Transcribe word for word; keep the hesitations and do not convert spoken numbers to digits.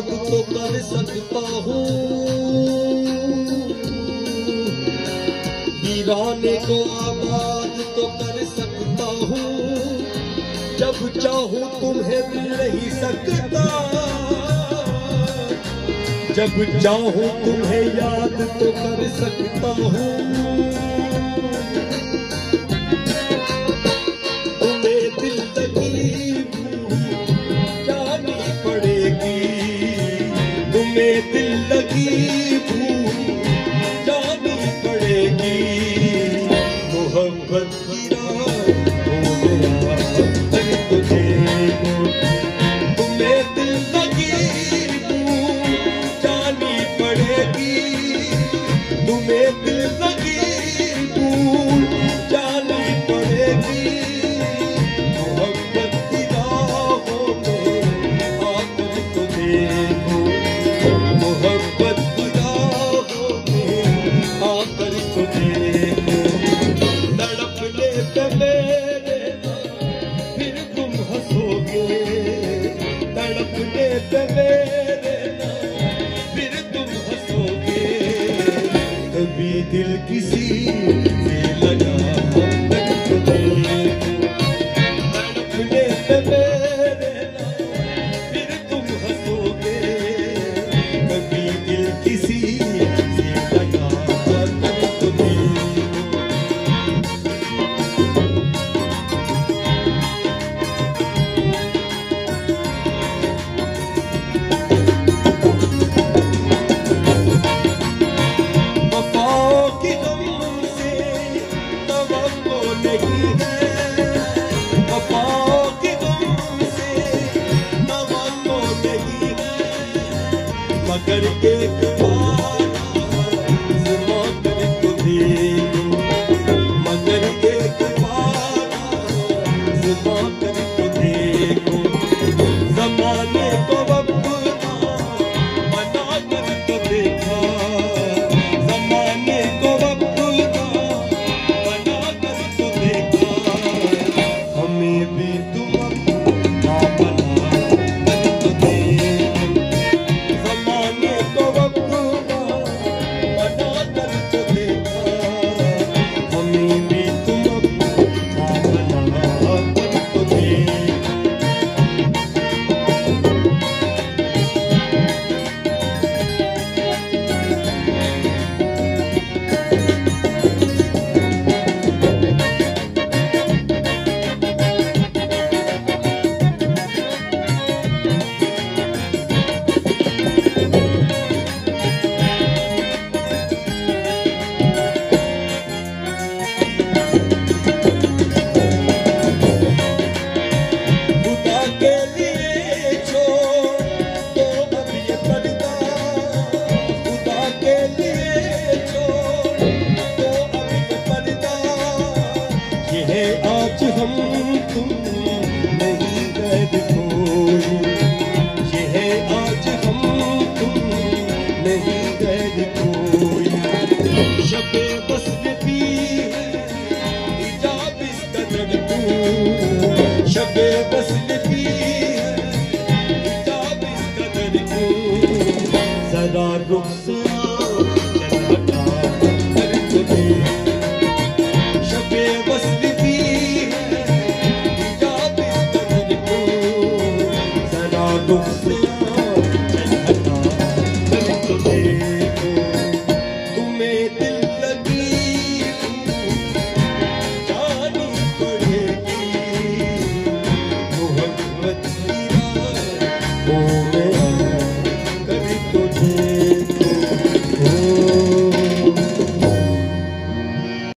याद तो कर सकता हूँ, वीराने को आबाद तो कर सकता हूँ, जब चाहूँ तुम्हें मिल नहीं सकता, जब चाहूँ तुम्हें याद तो कर सकता हूँ। तुम्हें दिल लगी जानी पड़ेगी, तुम्हें दिल लगी भूल जानी पड़ेगी, मोहब्बत की राहों में आकर तुझे को, तुम्हें दिल लगी भूल जानी पड़ेगी, तुम्हें दिल लगी भूल जानी पड़ेगी, मोहब्बत की राहों में आकर तुझे को, मोहब्बत की राहों में आकर तुझे को, तड़पने पे मेरे फिर तुम हंसोगे, तड़पने पे मेरे फिर तुम हंसोगे, कभी दिल किसी से लगा कर तुझे को, तड़पने पे मेरे फिर तुम हंसोगे, कभी दिल किसी से लगा कर तुझे को। वफाओं की गम से तवक्को नहीं है, वफाओं की गम से तवक्को नहीं है, मगर एक बार आज़मा कर तो देखो, मगर एक बार आज़मा कर तो देखो, ज़माने को अपना बना कर तो देखा, ज़माने को अपना बना कर तो देखा, हमें भी तुम अपना बना कर तो देखो, ज़माने को अपना बना कर तो देखा, हमें भी तुम अपना बना कर तो देखो। खुदा के लिए छोड़ दो अब ये पर्दा, खुदा के लिए छोड़ दो अब ये पर्दा, ये है आज हम तुम नहीं गैर कोई, ये है आज हम तुम नहीं गैर कोई, शबे वस्ल भी हिजाब इस कदर को, शबे वस्ल भी हिजाब इस कदर को, जरा रुख से